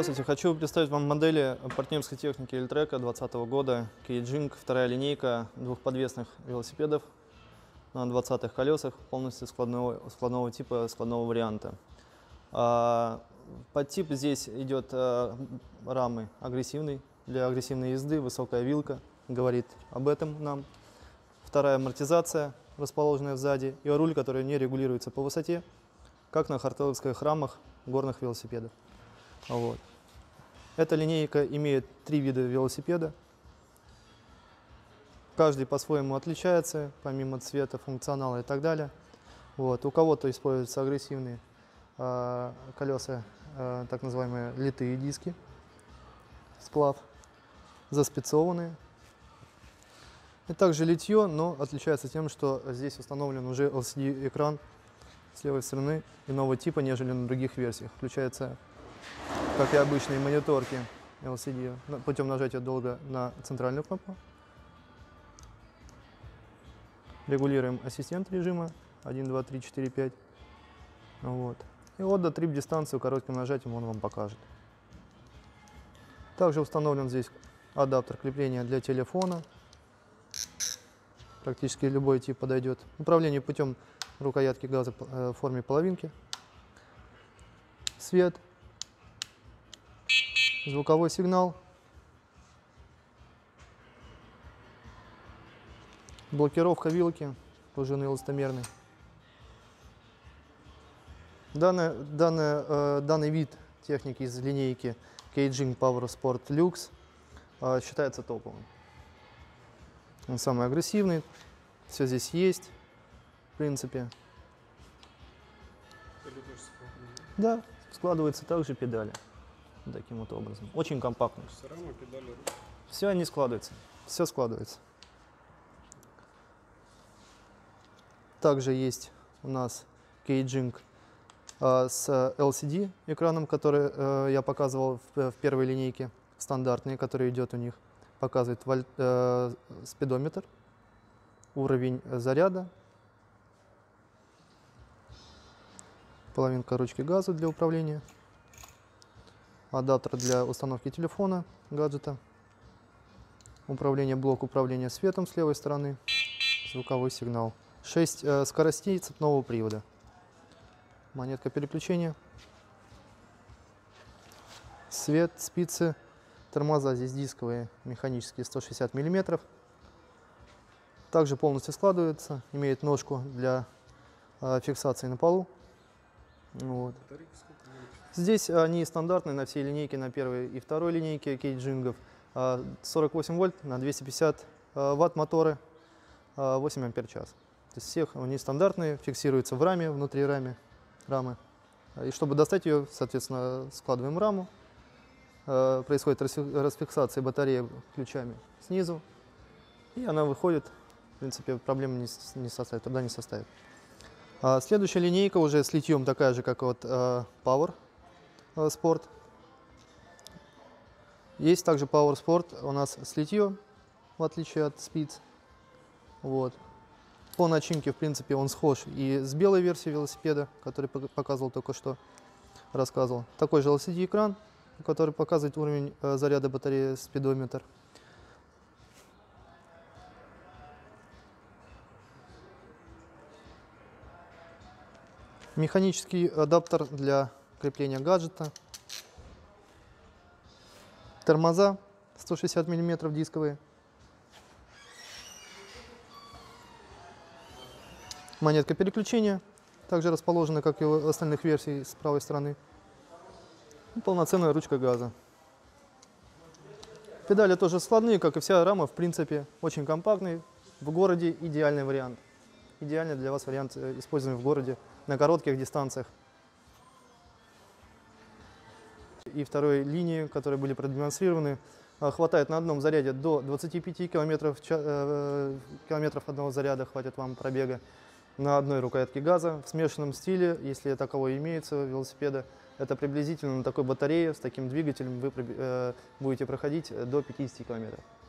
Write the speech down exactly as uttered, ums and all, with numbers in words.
Здравствуйте, хочу представить вам модели партнерской техники Эльтрека двадцатого года, Кейджинг, вторая линейка двухподвесных велосипедов на двадцатых колесах, полностью складного, складного типа, складного варианта. А, подтип здесь идет а, рамы агрессивный, для агрессивной езды, высокая вилка, говорит об этом нам. Вторая амортизация, расположенная сзади, и руль, который не регулируется по высоте, как на хартеловских рамах горных велосипедов. Вот. Эта линейка имеет три вида велосипеда. Каждый по-своему отличается, помимо цвета, функционала и так далее. Вот. У кого-то используются агрессивные э, колеса, э, так называемые литые диски, сплав, заспецованные. И также литье, но отличается тем, что здесь установлен уже эл си ди-экран с левой стороны иного типа, нежели на других версиях. Включается, как и обычные мониторки эл си ди, путем нажатия долго на центральную кнопку. Регулируем ассистент режима один, два, три, четыре, пять. Вот. И вот до трип дистанцию коротким нажатием он вам покажет. Также установлен здесь адаптер крепления для телефона. Практически любой тип подойдет. Управление путем рукоятки газа в форме половинки. Свет. Звуковой сигнал. Блокировка вилки, пружинный эластомерный. Данный, данный, э, данный вид техники из линейки Кейджинг Power Sport Lux э, считается топовым. Он самый агрессивный, все здесь есть, в принципе. Да, складываются также педали. Таким вот образом. Очень компактно. Рама, педали, руль. Все они складываются. Все складывается. Также есть у нас Кейджинг э, с эл си ди экраном, который э, я показывал в, в первой линейке. Стандартный, который идет у них. Показывает вольт, э, спидометр, уровень заряда, половинка ручки газа для управления, адаптер для установки телефона, гаджета, управление, блок управления светом с левой стороны, звуковой сигнал, шесть э, скоростей цепного привода, монетка переключения, свет, спицы, тормоза здесь дисковые, механические, сто шестьдесят миллиметров. Также полностью складывается, имеет ножку для э, фиксации на полу. Вот. Здесь они стандартные на всей линейке, на первой и второй линейке кейджингов. сорок восемь вольт на двести пятьдесят ватт моторы, восемь ампер час. То есть всех они стандартные, фиксируются в раме, внутри раме, рамы. И чтобы достать ее, соответственно, складываем раму. Происходит расфиксация батареи ключами снизу. И она выходит. В принципе, проблем не, не составит, труда не составит. Следующая линейка уже с литьем такая же, как вот Power Sport. Есть также Power Sport у нас с литьем, в отличие от спиц. Вот. По начинке, в принципе, он схож и с белой версией велосипеда, который показывал только что, рассказывал. Такой же эл си ди-экран, который показывает уровень заряда батареи, спидометр. Механический адаптер для крепления гаджета. Тормоза сто шестьдесят миллиметров дисковые. Монетка переключения, также расположена, как и у остальных версий, с правой стороны. И полноценная ручка газа. Педали тоже складные, как и вся рама, в принципе, очень компактный. В городе идеальный вариант. Идеальный для вас вариант использования в городе на коротких дистанциях. И второй линии, которые были продемонстрированы, хватает на одном заряде до двадцати пяти километров, километров одного заряда, хватит вам пробега на одной рукоятке газа в смешанном стиле, если таковой имеется у велосипеда. Это приблизительно на такой батарее с таким двигателем вы будете проходить до пятидесяти километров.